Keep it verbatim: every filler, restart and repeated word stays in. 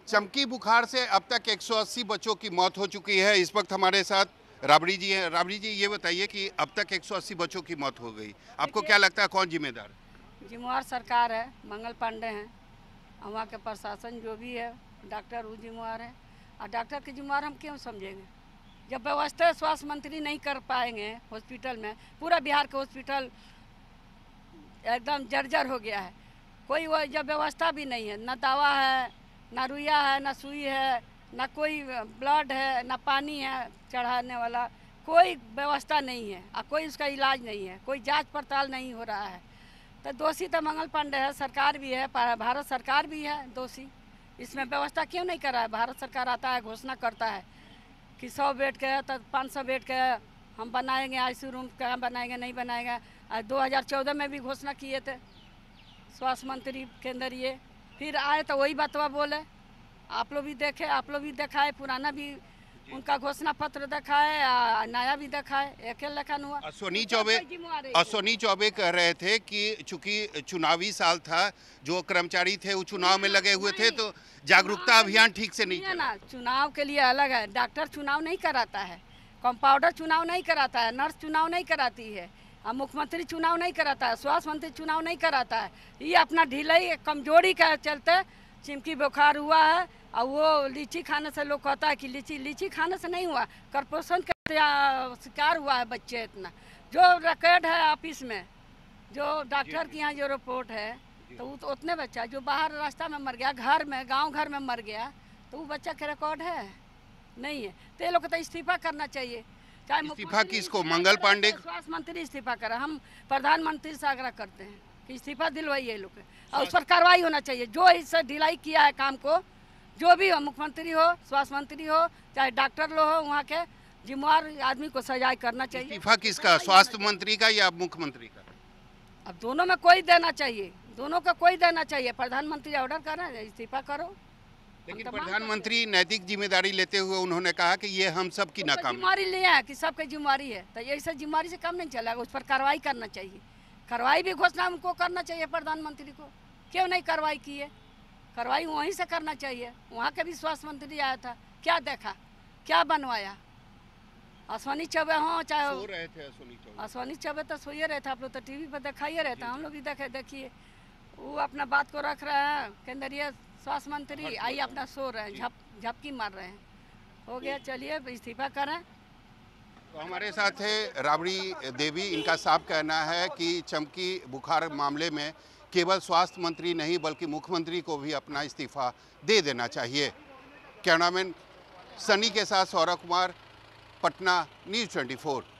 चमकी बुखार से अब तक एक सौ अस्सी बच्चों की मौत हो चुकी है। इस वक्त हमारे साथ राबड़ी जी हैं। राबड़ी जी, ये बताइए कि अब तक एक सौ अस्सी बच्चों की मौत हो गई, आपको क्या लगता है कौन जिम्मेदार? जिम्मेवार सरकार है, मंगल पांडे हैं, वहाँ के प्रशासन जो भी है, डॉक्टर वो जिम्मेवार है। और डॉक्टर के जिम्मेवार हम क्यों समझेंगे जब व्यवस्था स्वास्थ्य मंत्री नहीं कर पाएंगे हॉस्पिटल में। पूरा बिहार का हॉस्पिटल एकदम जर्जर हो गया है, कोई वो जब व्यवस्था भी नहीं है, ना दवा है, ना रुइया है, ना सुई है, ना कोई ब्लड है, ना पानी है चढ़ाने वाला, कोई व्यवस्था नहीं है और कोई उसका इलाज नहीं है, कोई जांच पड़ताल नहीं हो रहा है। तो दोषी तो मंगल पांडे है, सरकार भी है, भारत सरकार भी है दोषी। इसमें व्यवस्था क्यों नहीं कर रहा है? भारत सरकार आता है, घोषणा करता है कि सौ बेड के तो पाँच सौ बेड के हम बनाएंगे, आईसीयू रूम क्या बनाएंगे, नहीं बनाएंगे। दो हज़ार चौदह में भी घोषणा किए थे स्वास्थ्य मंत्री के अंदर, ये फिर आए तो वही बातवा बोले। आप लोग भी देखे, आप लोग भी दिखाए, पुराना भी उनका घोषणा पत्र दिखाए, नया भी दिखाए, एक लेखन हुआ। अश्विनी चौबे अश्विनी चौबे कह रहे थे कि चूंकि चुनावी साल था, जो कर्मचारी थे वो चुनाव में लगे हुए थे, तो जागरूकता अभियान ठीक से नहीं ना। चुनाव के लिए अलग है, डॉक्टर चुनाव नहीं कराता है, कंपाउंडर चुनाव नहीं कराता है, नर्स चुनाव नहीं कराती है, मुख्यमंत्री चुनाव नहीं कराता है, स्वास्थ्य मंत्री चुनाव नहीं कराता है। ये अपना ढिलाई कमजोरी के चलते चिमकी बुखार हुआ है। और वो लीची खाने से लोग कहता है कि लीची लीची खाने से नहीं हुआ, कुपोषण का शिकार हुआ है बच्चे। इतना जो रिकॉर्ड है ऑफिस में, जो डॉक्टर के यहाँ जो रिपोर्ट है, तो वो तो उतने बच्चा जो बाहर रास्ता में मर गया, घर में गांव घर में मर गया, तो वो बच्चा के रिकॉर्ड है नहीं है। तो ये लोग को तो इस्तीफा करना चाहिए। चाहे इस्तीफा किसको? मंगल पांडे, स्वास्थ्य मंत्री इस्तीफा करे। हम प्रधानमंत्री से आग्रह करते हैं कि इस्तीफा दिलवाइए लोग, और उस पर कार्रवाई होना चाहिए। जो इससे ढिलाई किया है काम को, जो भी हो, मुख्यमंत्री हो, स्वास्थ्य मंत्री हो, चाहे डॉक्टर लोग हो, वहाँ के जिम्मेवार आदमी को सजाए करना चाहिए। इस्तीफा किसका, स्वास्थ्य मंत्री का या मुख्यमंत्री का? अब दोनों में कोई देना चाहिए, दोनों का कोई देना चाहिए। प्रधानमंत्री ऑर्डर कर रहे हैं इस्तीफा करो, लेकिन प्रधानमंत्री नैतिक जिम्मेदारी लेते हुए उन्होंने कहा कि ये हम सब की नाकामी जिम्मेवारी लिया है कि सबकी जिम्मेवारी है, तो ऐसे जिम्मेवारी से कम नहीं चलेगा। उस पर कार्रवाई करना चाहिए, कार्रवाई भी घोषणा हमको करना चाहिए प्रधानमंत्री को। क्यों नहीं कार्रवाई की है? कार्रवाई वहीं से करना चाहिए। वहाँ के भी स्वास्थ्य मंत्री आया था, क्या देखा, क्या बनवाया? अश्विनी चौबे हो चाहे सो रहे थे, अश्विनी चौबे तो सोए रहे थे, आप लोग तो टीवी पर दिखाइए रहता, हम लोग भी देखे। देखिए वो अपना बात को रख रहे हैं केंद्रीय स्वास्थ्य मंत्री, आई अपना सो रहे हैं, झप झपकी मार रहे हैं। हो गया, चलिए इस्तीफा करें। तो हमारे साथ है राबड़ी देवी। इनका साफ कहना है कि चमकी बुखार मामले में केवल स्वास्थ्य मंत्री नहीं बल्कि मुख्यमंत्री को भी अपना इस्तीफा दे देना चाहिए। कैमरामैन सनी के साथ सौरभ कुमार, पटना, न्यूज़ चौबीस।